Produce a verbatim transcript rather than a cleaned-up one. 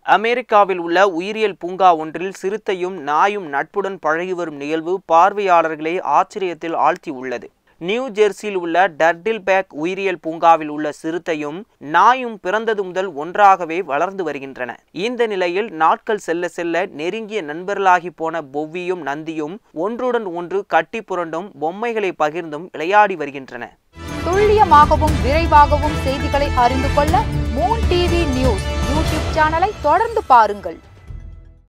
அமெரிக்காவில் உள்ள உயிரியல் பூங்கா ஒன்றில் சிறுத்தையும் நாயும் நட்புடன் பழகி வரும் நிகழ்வு பார்வையாளர்களை ஆச்சரியத்தில் ஆழ்த்தியுள்ளது. நியூ ஜெர்சியில் உள்ள டர்டில் பேக் உயிரியல் பூங்காவில் உள்ள சிறுத்தையும் நாயும் பிறந்தது முதல் ஒன்றாகவே வளர்ந்து வருகின்றன. இந்த நிலையில் நாட்கள் செல்ல செல்ல நெருங்கிய நண்பர்களாகி போன பொவ்வியும் நந்தியும் ஒன்றுடன் ஒன்று கட்டி புரண்டும் பொம்மைகளை பகிர்ந்தும் விளையாடி வருகின்றன. துல்லியமாகவும் விரைவாகவும் செய்திகளை அறிந்து கொள்ள மூன் டிவி நியூஸ் யூடியூப் சேனலை தொடர்ந்து பாருங்கள்.